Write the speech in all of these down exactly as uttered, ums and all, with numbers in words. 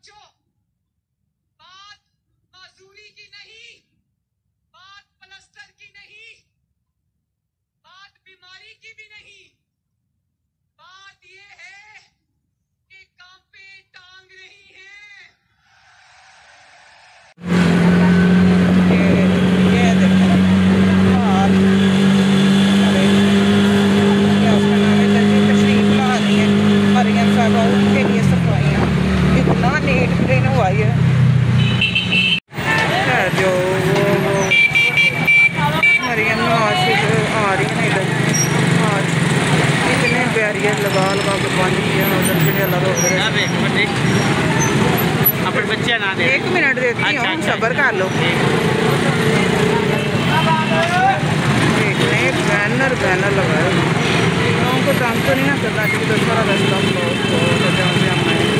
बच्चों, बात मजदूरी की नहीं, बात प्लास्टर की नहीं, बात बीमारी की भी नहीं, बात ये है कि कांपे टांग रही हैं। ये देखो हाल अरे क्या उसका नाम है, जल्दी तशरीफ ला रही है मरियम साहब के लिए सफाइयाँ। इतना नीट क्लीन हुआ है जो वो वो मरियम नवाज आ रही है इधर आज इतने बैरियर लगा लगा के बंद किया उधर से अलग हो गए। अपने बच्चे ना दे, एक मिनट देती हूँ, सब्र कर लो। इतने बैनर बैनर लगाए लोगों को काम तो नहीं ना करना चाहिए, तो सारा रास्ता ब्लॉक हो जहाँ से हम आए।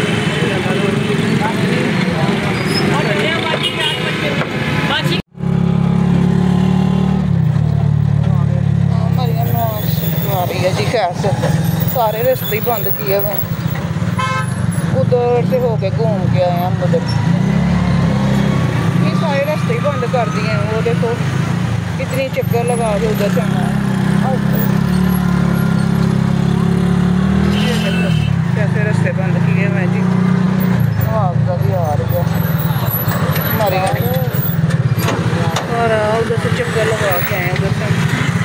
आ रही है जी कैसे सारे रास्ते ही बंद किए हुए हैं, उधर से होके घूम के आए हम उधर, ये सारे रास्ते ही बंद कर दिए हैं। वो देखो कितनी चक्कर लगा के उधर से आना है, कैसे रास्ते बंद किए हुए हैं जी। मुआवजा भी आ रही है हमारे और उधर से चक्कर लगा के आए उधर से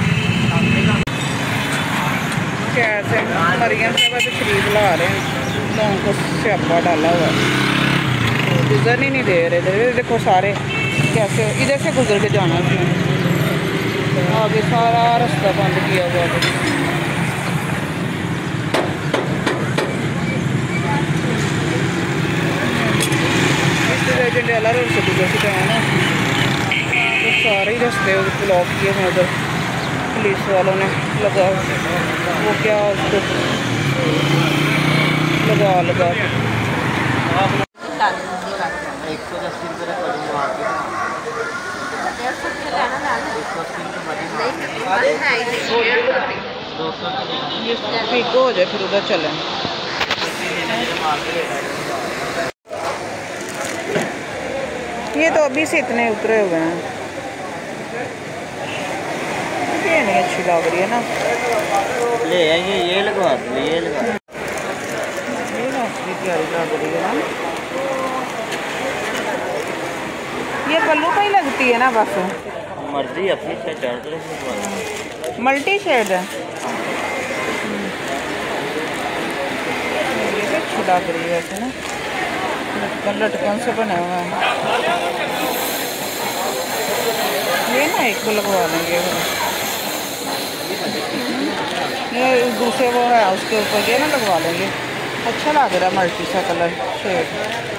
कैसे मरियम साहब तशरीफ ला रहे हैं, लोगों को स्यापा डाला हुआ है, गुजर ही नहीं दे रहे। इधर देखो सारे कैसे इधर से गुजर के जाना थी, आगे सारा रास्ता बंद किया हुआ है। इस जंडियाला रोड से गुजर के जाए ना, तो सारे ही रास्ते ब्लॉक किए हैं उधर पुलिस वालों ने लगा, वो क्या उसको लगा लगा एक सौ अस्सी रुपये दो सौ ठीक हो जाए फिर उधर चलें। ये तो अभी से इतने उतरे हुए हैं, ये नहीं अच्छी लग रही है ना, ले आइए ये लगवा दो, ये लगवा ये ना अच्छी प्यारी लग रही है ना, ये पल्लू का ही लगती है ना बस, मर्जी अपनी से चार मल्टी शेड है, ये भी अच्छी लग रही है वैसे ना, लटकन से बने हुए हैं। ये ना एक को लगवा लेंगे, ये दूसरे वो है उसके ऊपर ये ना लगवा लेंगे, अच्छा लग रहा है मल्टी सा कलर शेड।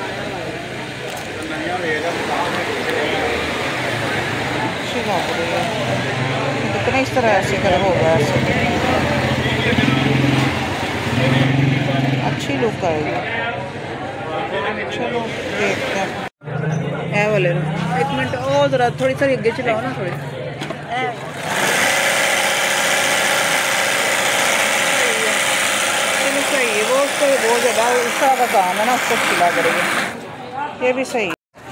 अच्छी लग रही है, कितने इस तरह ऐसे कलर होगा, ऐसे अच्छी लुक आएगी। चलो देखते हैं ए वाले, एक मिनट और जरा थोड़ी सी आगे चलाओ ना, थोड़ी सही है वो, उसको बहुत ज़्यादा उसका का काम है ना, उसको अच्छी लग रही है, ये भी सही है।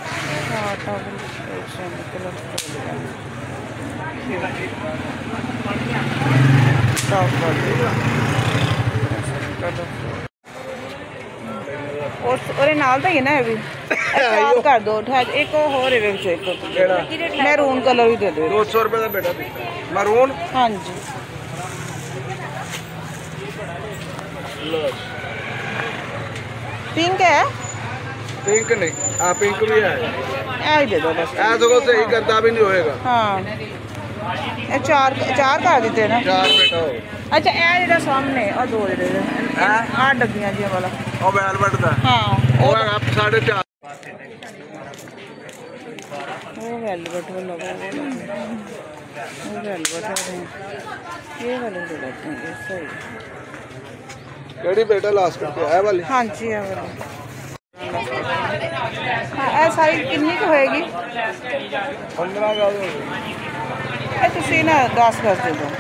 और और नाल तो ही ना है भी कर दो, एक और मैरून कलर भी दे दो, दो सौ रुपये का बेटा मैरून। हाँ जी पिंक है, पिंक नहीं, हाँ पिंक भी है, ऐ दे दो बस, ऐसा को सही करता भी नहीं होएगा। हाँ ये चार चार कर देते ना, चार बेटा हो। अच्छा ए जो सामने और दो दे दे आठ डब्बियां जी वाला, और वेलवेट का हाँ वो आप साढ़े चार, वो वेलवेट वाला, वो वेलवेट वाले, ये वाले दे देते हैं, ये सही केड़ी बेटा लास्ट करके है वाली। हाँ जी है वाली, हाँ सारी कितनी की होएगी, पंद्रह का तुम ना दस गज दे दो।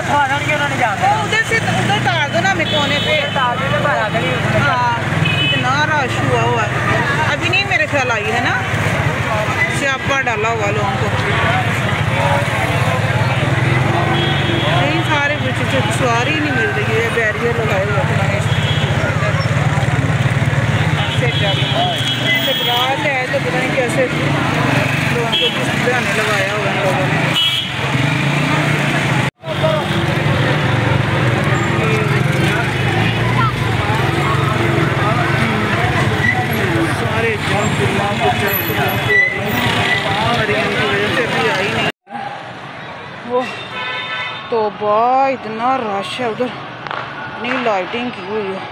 उधर से उधर तार दो ना हमें कोने पे। हाँ कितना रश हुआ हुआ है, अभी नहीं मेरे ख्याल आई है ना, स्यापा डाला हुआ लोगों को। नहीं सारे बच्चे सवारी नहीं मिल रही है, बैरियर लगाए हुए हैं। बरात है तो पता नहीं कैसे लोगों को किस बहाने लगाया हुआ इन लोगों ने। सारे जाम फिल्मा को की वजह से अभी आई नहीं वो। तो बा इतना रश है उधर, इतनी लाइटिंग की हुई है,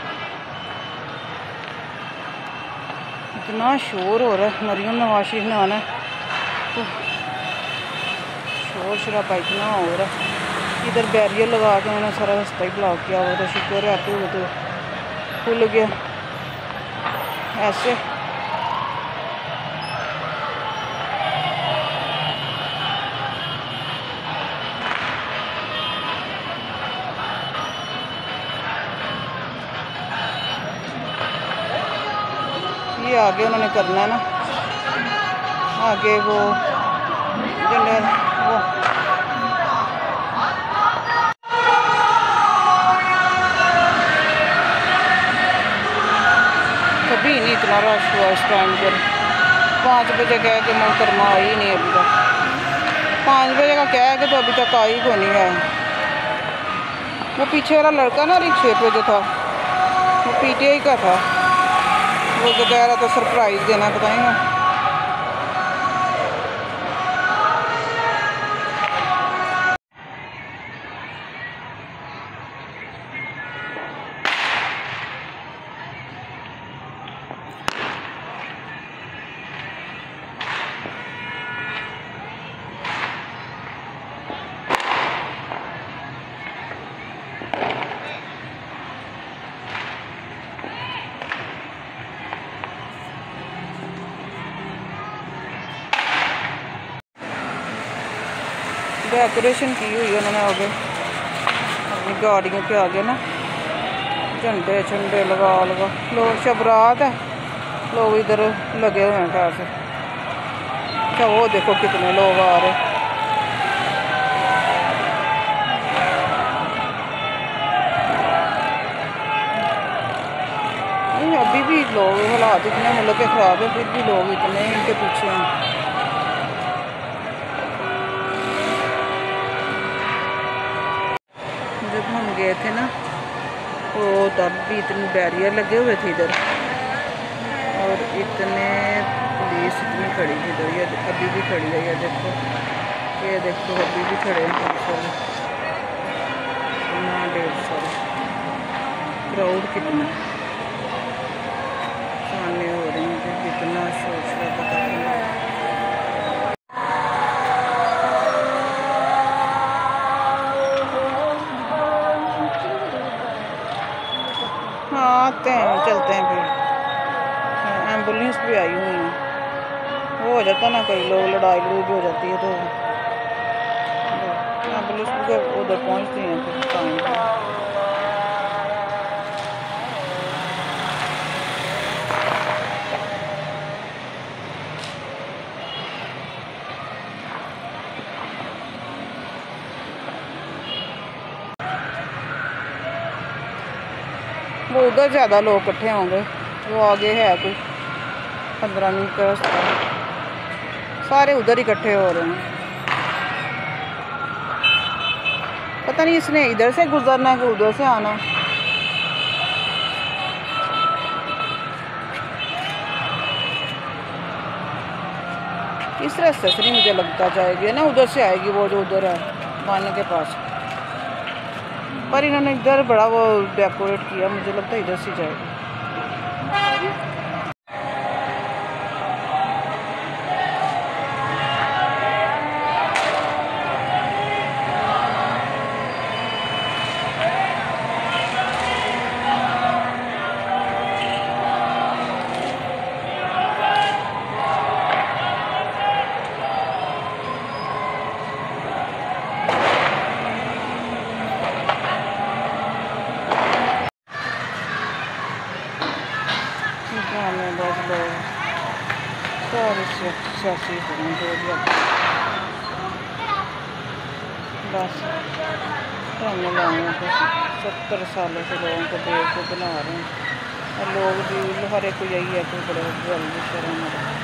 इतना शोर हो रहा है। मरियम नवाज शरीफ ने आना है तो शोर शराबा इतना हो रहा है। इधर बैरियर लगा के मैंने सारा रास्ता ही ब्लॉक किया हुआ था, शुक्र है आते हुए तो खुल गया। ऐसे ये आगे उन्होंने करना है ना, आगे वो जनरल वो कभी नहीं इतना रश हुआ इस टाइम पर। पाँच बजे कह के मोहतरमा आई ही नहीं अभी तक, पाँच बजे का कह के तो अभी तक आई को नहीं है। वो पीछे वाला लड़का ना रिक्शे पे जो था वो पीटीआई का था, वो तो कह रहा था सरप्राइज देना, बताएंगे। डेकोरेशन की हुई है उन्होंने आगे अपनी गाड़ियों के आगे ना, झंडे झंडे लगा लगा। लोग शबरात है, लोग इधर लगे हुए हैं ख्याल से। अच्छा वो देखो कितने लोग आ रहे हैं। नहीं अभी भी लोग हालात इतने मुल्क के ख़राब है, फिर भी लोग इतने इनके पीछे हैं। जब हम गए थे ना तो तब भी इतने बैरियर लगे हुए थे इधर, और इतने पुलिस इतनी खड़ी थी इधर। ये अभी भी खड़ी है, ये देखो, ये देखो अभी भी खड़े हैं पुलिस वाले, इतना डेढ़ सौ क्राउड कितना सामने हो रही है, कितना शोर शराबा कर रहे हैं। हाँ आते हैं, चलते हैं फिर। एम्बुलेंस भी आई हुई है, वो हो जाता ना कई लोग लड़ाई लड़ाई भी हो जाती है तो एम्बुलेंस भी उधर पहुंचती हैं फिर टाइम पर। वो उधर ज़्यादा लोग इकट्ठे होंगे, वो आगे है कोई पंद्रह मिनट का रास्ता, सारे उधर इकट्ठे हो रहे हैं। पता नहीं इसने इधर से गुजरना है कि उधर से आना है। इस रास्ते से नहीं मुझे लगता जाएगी ना, उधर से आएगी वो जो उधर है बाने के पास। पर इन्होंने इधर बड़ा वो डेकोरेट किया, मुझे लगता है इधर से जाएगी। लोग सारे सियासी हों जो भी बस हमने लाऊंगा तो सत्तर सालों से लोगों को बेवकूफ़ बना रहे हैं और लोग भी हर एक को यही है कि बड़े जल्दी शर्म आ रहा है।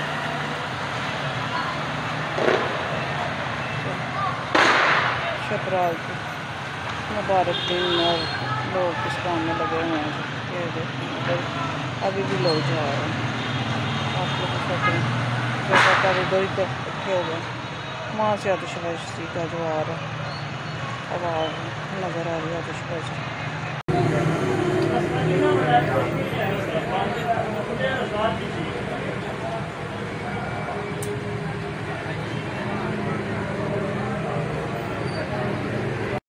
शतराज मुबारक दिन और लोग किस काम में लगे हुए हैं ये देखो अभी भी लोग जा रहे हैं। आप लोग सोच रहे हैं ज़्यादातर इधर ही तक इकट्ठे हो गए वहाँ से आतिशबाजी का जो आ रहा है आवाज़ नज़र आ रही है आतिशबाजी।